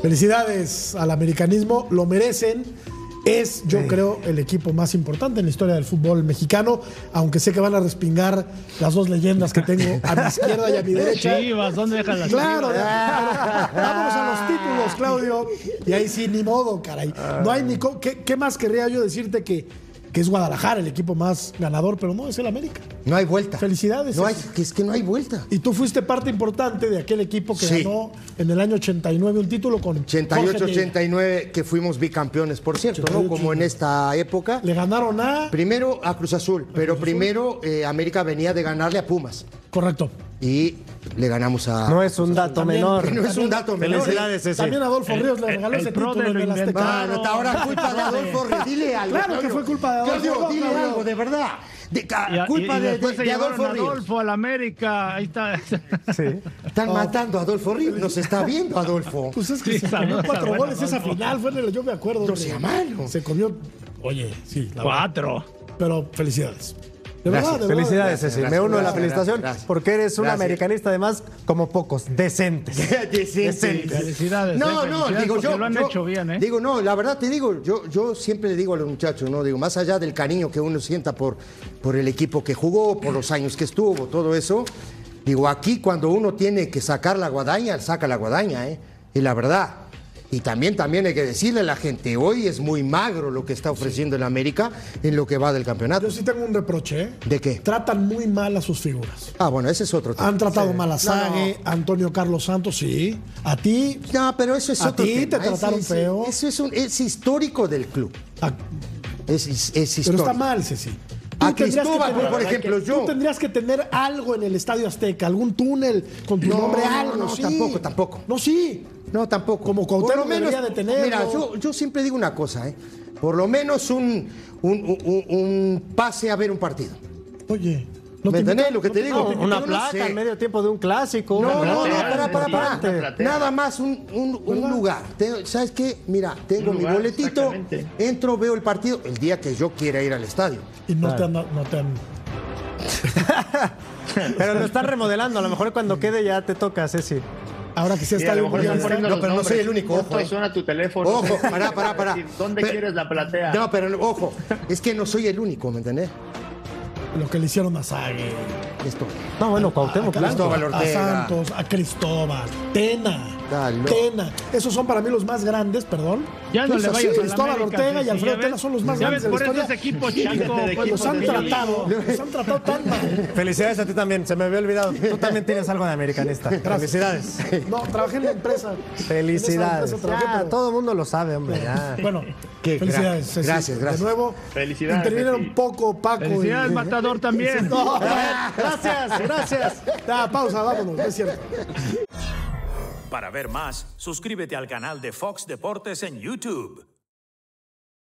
Felicidades al americanismo, lo merecen. Es, yo creo, el equipo más importante en la historia del fútbol mexicano, aunque sé que van a respingar las dos leyendas que tengo a mi izquierda y a mi derecha. Chivas, ¿dónde dejan las Claro, Chivas? vámonos a los títulos, Claudio. Y ahí sí, ni modo, caray. No hay ni ¿qué más querría yo decirte que es Guadalajara el equipo más ganador, pero no, es el América? No hay vuelta. Felicidades. No hay, es que no hay vuelta. Y tú fuiste parte importante de aquel equipo que ganó en el año 89 un título con 88-89, que fuimos bicampeones, por cierto, 88, ¿no? Como en esta época. Le ganaron primero a Cruz Azul, pero primero América venía de ganarle a Pumas. Correcto. Y le ganamos a... No es un dato menor. No es un dato menor. Felicidades, ese. También Adolfo Ríos le regaló ese título en el Azteca. Ahora culpa de Adolfo Ríos. Dile algo. Claro que fue culpa de Adolfo. Claudio, dile algo, de verdad. Culpa de Adolfo Ríos. Adolfo a la América, ahí está. Sí. Están matando a Adolfo Ríos. Nos está viendo Adolfo. Pues es que se comió 4 goles esa final. Yo me acuerdo. No sea malo. Se comió... Oye, sí. 4. Pero felicidades. De verdad, felicidades, Ceci. Me uno a la felicitación porque eres un americanista, además, como pocos, decentes. Decentes. Felicidades. No, digo yo. Lo han hecho bien, ¿eh? Digo, no, la verdad te digo, yo siempre le digo a los muchachos, ¿no? Digo, más allá del cariño que uno sienta por el equipo que jugó, por los años que estuvo, todo eso, digo, aquí cuando uno tiene que sacar la guadaña, saca la guadaña, ¿eh? Y la verdad. Y también hay que decirle a la gente, hoy es muy magro lo que está ofreciendo el América en lo que va del campeonato. Yo sí tengo un reproche, ¿eh? ¿De qué? Tratan muy mal a sus figuras. Ah, bueno, ese es otro tema. Han tratado mal a Sague, Antonio Carlos Santos, sí. A ti. No, pero eso es otro tema. A ti te trataron feo. Eso es histórico del club. Es histórico. Pero está mal, Ceci. A Cristóbal, por ejemplo, yo. Tú tendrías que tener algo en el Estadio Azteca, algún túnel con tu nombre, algo. No, sí. tampoco. No, sí. No, tampoco. Como Cuauhtémoc debería de tenerlo. Mira, yo siempre digo una cosa, ¿eh? Por lo menos un pase a ver un partido. Oye. ¿Me entendés lo que te digo? Una placa en medio tiempo de un clásico. No, para. Nada más un lugar. ¿Sabes qué? Mira, tengo mi boletito, entro, veo el partido el día que yo quiera ir al estadio. Y no te han... Pero lo están remodelando, a lo mejor cuando quede ya te toca, Ceci. Ahora que sí está No, pero no soy el único. Ojo, suena tu teléfono. Ojo, pará. ¿Dónde quieres la platea? No, pero ojo, es que no soy el único, ¿me entendés? Lo que le hicieron a Sague. Esto. No, bueno, Cuauhtémoc, Cristóbal Ortega. A Santos, a Cristóbal, Tena. Esos son para mí los más grandes, perdón. Ya no le vayas a la Cristóbal América, Ortega y Alfredo Tena son los más grandes de la historia. Por eso ese equipo chico. Los han tratado tan mal. Felicidades a ti también, se me había olvidado. Tú también tienes algo de americanista. Felicidades. No, trabajé en la empresa. Felicidades. Todo el mundo lo sabe, hombre. Ya. Bueno, felicidades. Ceci. Gracias. De nuevo, felicidades. intervinieron poco Paco. Felicidades, Matador, también. No, Gracias. Pausa, vámonos, es cierto. Para ver más, suscríbete al canal de Fox Deportes en YouTube.